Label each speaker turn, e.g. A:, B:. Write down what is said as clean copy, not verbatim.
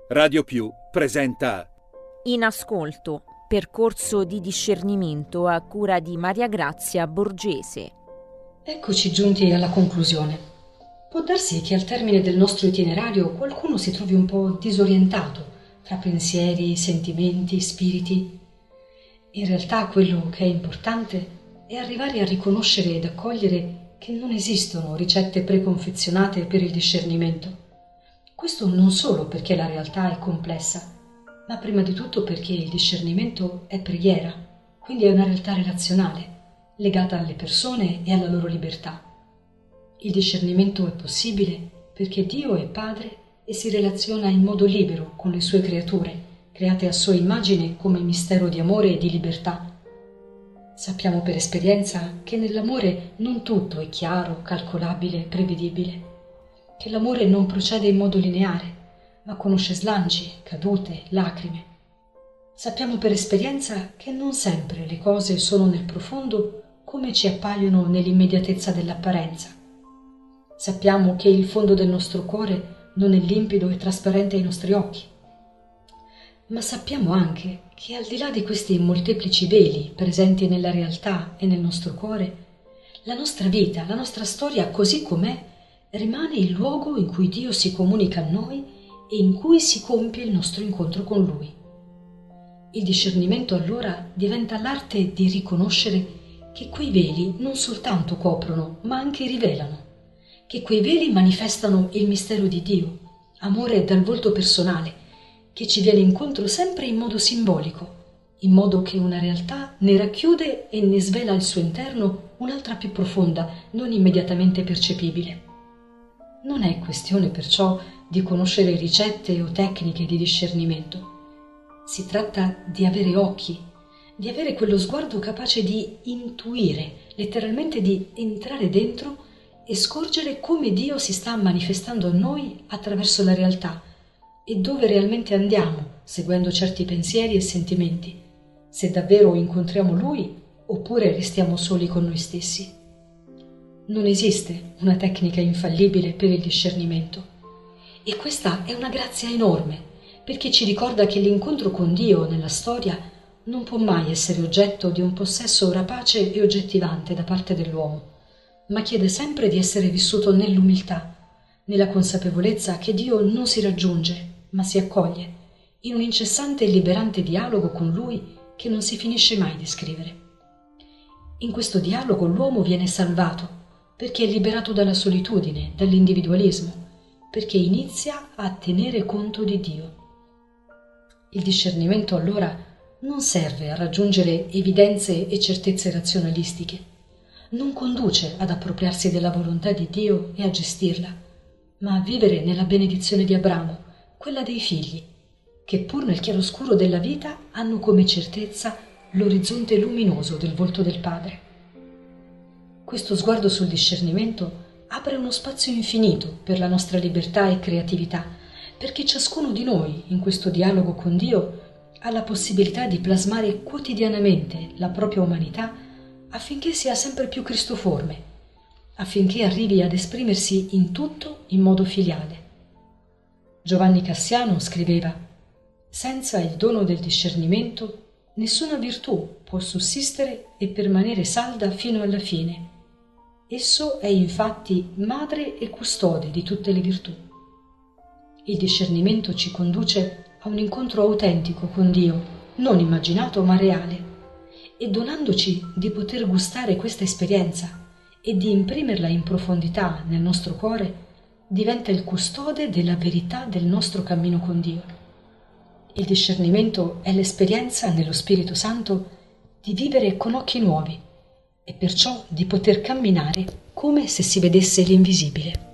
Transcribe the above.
A: Radio Più presenta
B: In ascolto, percorso di discernimento a cura di Maria Grazia Borgese.
C: Eccoci giunti alla conclusione. Può darsi che al termine del nostro itinerario qualcuno si trovi un po' disorientato fra pensieri, sentimenti, spiriti. In realtà quello che è importante è arrivare a riconoscere ed accogliere che non esistono ricette preconfezionate per il discernimento. Questo non solo perché la realtà è complessa, ma prima di tutto perché il discernimento è preghiera, quindi è una realtà relazionale, legata alle persone e alla loro libertà. Il discernimento è possibile perché Dio è Padre e si relaziona in modo libero con le sue creature, create a sua immagine come mistero di amore e di libertà. Sappiamo per esperienza che nell'amore non tutto è chiaro, calcolabile, prevedibile, che l'amore non procede in modo lineare, ma conosce slanci, cadute, lacrime. Sappiamo per esperienza che non sempre le cose sono nel profondo come ci appaiono nell'immediatezza dell'apparenza. Sappiamo che il fondo del nostro cuore non è limpido e trasparente ai nostri occhi. Ma sappiamo anche che al di là di questi molteplici veli presenti nella realtà e nel nostro cuore, la nostra vita, la nostra storia così com'è, rimane il luogo in cui Dio si comunica a noi e in cui si compie il nostro incontro con Lui. Il discernimento allora diventa l'arte di riconoscere che quei veli non soltanto coprono, ma anche rivelano, che quei veli manifestano il mistero di Dio, amore dal volto personale, che ci viene incontro sempre in modo simbolico, in modo che una realtà ne racchiude e ne svela al suo interno un'altra più profonda, non immediatamente percepibile. Non è questione perciò di conoscere ricette o tecniche di discernimento. Si tratta di avere occhi, di avere quello sguardo capace di intuire, letteralmente di entrare dentro e scorgere come Dio si sta manifestando a noi attraverso la realtà e dove realmente andiamo, seguendo certi pensieri e sentimenti, se davvero incontriamo Lui oppure restiamo soli con noi stessi. Non esiste una tecnica infallibile per il discernimento e questa è una grazia enorme perché ci ricorda che l'incontro con Dio nella storia non può mai essere oggetto di un possesso rapace e oggettivante da parte dell'uomo, ma chiede sempre di essere vissuto nell'umiltà, nella consapevolezza che Dio non si raggiunge, ma si accoglie, in un incessante e liberante dialogo con Lui che non si finisce mai di scrivere. In questo dialogo l'uomo viene salvato, perché è liberato dalla solitudine, dall'individualismo, perché inizia a tenere conto di Dio. Il discernimento allora non serve a raggiungere evidenze e certezze razionalistiche, non conduce ad appropriarsi della volontà di Dio e a gestirla, ma a vivere nella benedizione di Abramo, quella dei figli, che pur nel chiaroscuro della vita hanno come certezza l'orizzonte luminoso del volto del Padre. Questo sguardo sul discernimento apre uno spazio infinito per la nostra libertà e creatività, perché ciascuno di noi, in questo dialogo con Dio, ha la possibilità di plasmare quotidianamente la propria umanità affinché sia sempre più cristoforme, affinché arrivi ad esprimersi in tutto in modo filiale. Giovanni Cassiano scriveva: «Senza il dono del discernimento, nessuna virtù può sussistere e permanere salda fino alla fine. Esso è infatti madre e custode di tutte le virtù». Il discernimento ci conduce a un incontro autentico con Dio, non immaginato ma reale, e donandoci di poter gustare questa esperienza e di imprimerla in profondità nel nostro cuore, diventa il custode della verità del nostro cammino con Dio. Il discernimento è l'esperienza nello Spirito Santo di vivere con occhi nuovi, e perciò di poter camminare come se si vedesse l'invisibile.